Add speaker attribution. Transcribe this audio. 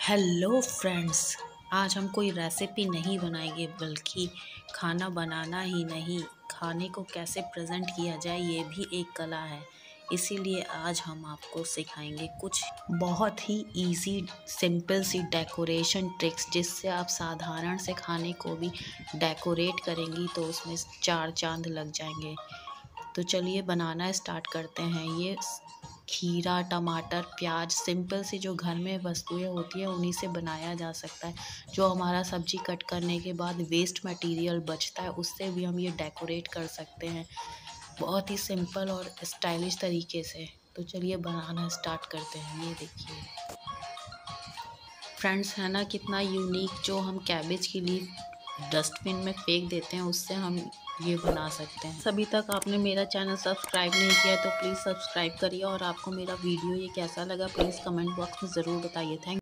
Speaker 1: Hello friends, आज हम कोई रेसिपी नहीं बनाएंगे बल्कि खाना बनाना ही नहीं, खाने को कैसे प्रेजेंट किया जाए ये भी एक कला है। इसीलिए आज हम आपको सिखाएंगे कुछ बहुत ही इजी सिंपल सी डेकोरेशन ट्रिक्स, जिससे आप साधारण से खाने को भी डेकोरेट करेंगी तो उसमें चार चांद लग जाएंगे। तो चलिए बनाना स्टार्ट करते हैं। ये खीरा, टमाटर, प्याज, सिंपल सी जो घर में वस्तुएं होती है उन्हीं से बनाया जा सकता है। जो हमारा सब्जी कट करने के बाद वेस्ट मटेरियल बचता है उससे भी हम ये डेकोरेट कर सकते हैं, बहुत ही सिंपल और स्टाइलिश तरीके से। तो चलिए बनाना स्टार्ट करते हैं। ये देखिए फ्रेंड्स, है ना कितना यूनिक। जो हम कैबेज की लीफ डस्टबिन में फेंक देते हैं उससे हम ये बना सकते हैं। अभी तक आपने मेरा चैनल सब्सक्राइब नहीं किया है तो प्लीज़ सब्सक्राइब करिए, और आपको मेरा वीडियो ये कैसा लगा प्लीज़ कमेंट बॉक्स में ज़रूर बताइए। थैंक